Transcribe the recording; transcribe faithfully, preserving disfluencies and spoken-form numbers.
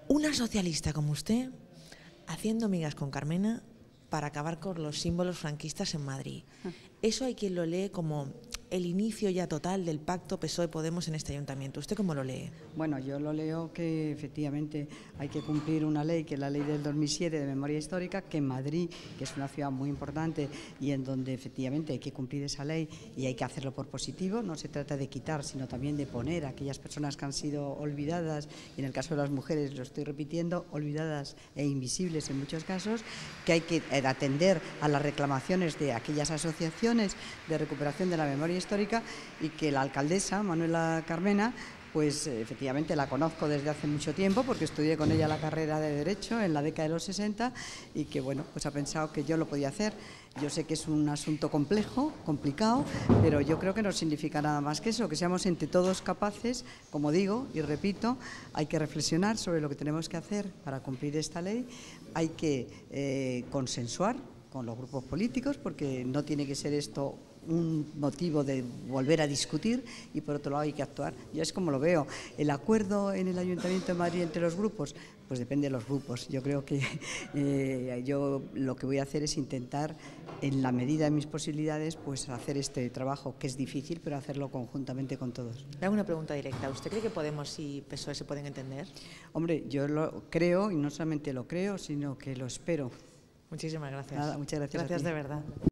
Una socialista como usted haciendo migas con Carmena para acabar con los símbolos franquistas en Madrid. Eso hay quien lo lee como el inicio ya total del pacto P S O E-Podemos en este ayuntamiento. ¿Usted cómo lo lee? Bueno, yo lo leo que efectivamente hay que cumplir una ley, que es la ley del dos mil siete de memoria histórica, que en Madrid, que es una ciudad muy importante y en donde efectivamente hay que cumplir esa ley y hay que hacerlo por positivo. No se trata de quitar, sino también de poner a aquellas personas que han sido olvidadas, y en el caso de las mujeres, lo estoy repitiendo, olvidadas e invisibles en muchos casos, que hay que atender a las reclamaciones de aquellas asociaciones de recuperación de la memoria histórica, y que la alcaldesa, Manuela Carmena, pues efectivamente la conozco desde hace mucho tiempo porque estudié con ella la carrera de Derecho en la década de los sesenta, y que bueno, pues ha pensado que yo lo podía hacer. Yo sé que es un asunto complejo, complicado, pero yo creo que no significa nada más que eso, que seamos entre todos capaces, como digo y repito, hay que reflexionar sobre lo que tenemos que hacer para cumplir esta ley, hay que eh, consensuar con los grupos políticos, porque no tiene que ser esto un motivo de volver a discutir, y por otro lado hay que actuar. Yo es como lo veo. El acuerdo en el Ayuntamiento de Madrid entre los grupos, pues depende de los grupos. Yo creo que eh, yo lo que voy a hacer es intentar, en la medida de mis posibilidades, pues hacer este trabajo, que es difícil, pero hacerlo conjuntamente con todos. Le hago una pregunta directa. ¿Usted cree que Podemos y P S O E se pueden entender? Hombre, yo lo creo, y no solamente lo creo, sino que lo espero. Muchísimas gracias. Nada, muchas gracias. Gracias a ti. de verdad.